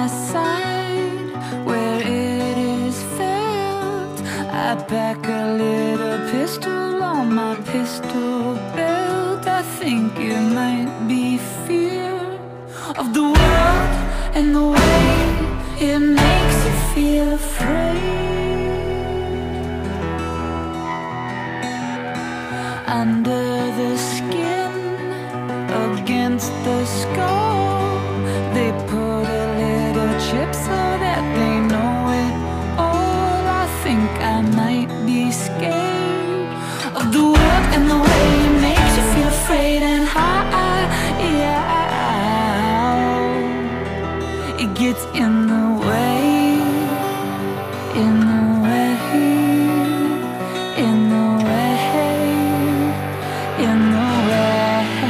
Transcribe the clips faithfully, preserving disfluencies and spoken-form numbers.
my side where it is felt. I pack a little pistol on my pistol belt. I think it might be fear of the world and the way it makes you feel afraid. Under the skin, against the skull, they put a little chip so that they know it all. I think I might be scared of the world and the way it makes you feel afraid. And how, yeah, it gets in the way, in the way, in the way, in the way.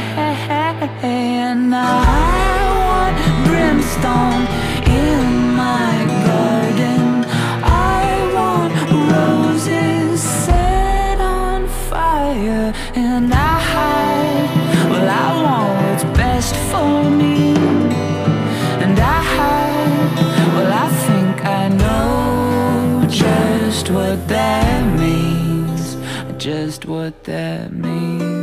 And I want brimstone in my garden. I want roses set on fire. And I, well, I want what's best for me. And I, well, I think I know just what that means, just what that means.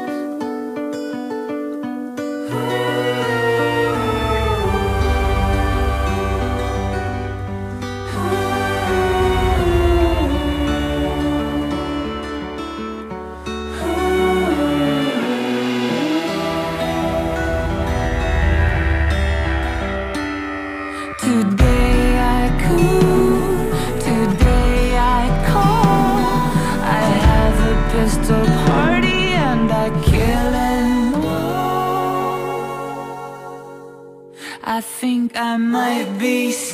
Today I call, today I call. I have a pistol party and I kill and all. I think I might be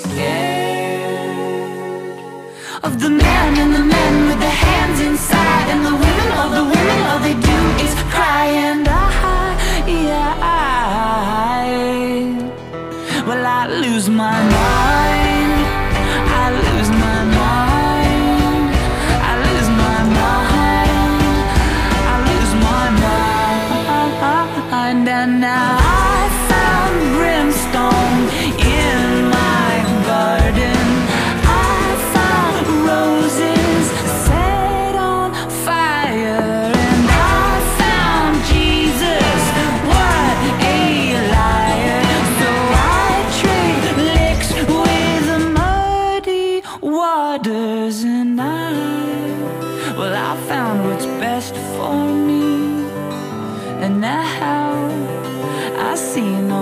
scared of the man and the men with the hands inside, and the women, all the women, all they do is cry. And I, yeah, I, well, I lose my mind, I lose my mind, I lose my mind, I lose my mind. And now I found brimstone in my garden. I found roses set on fire. And I found Jesus, what a liar. So I trade licks with muddy waters. And I, well, I found what's best for me. And now I see no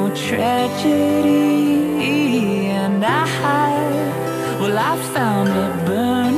tragedy. And I, well, I found a burn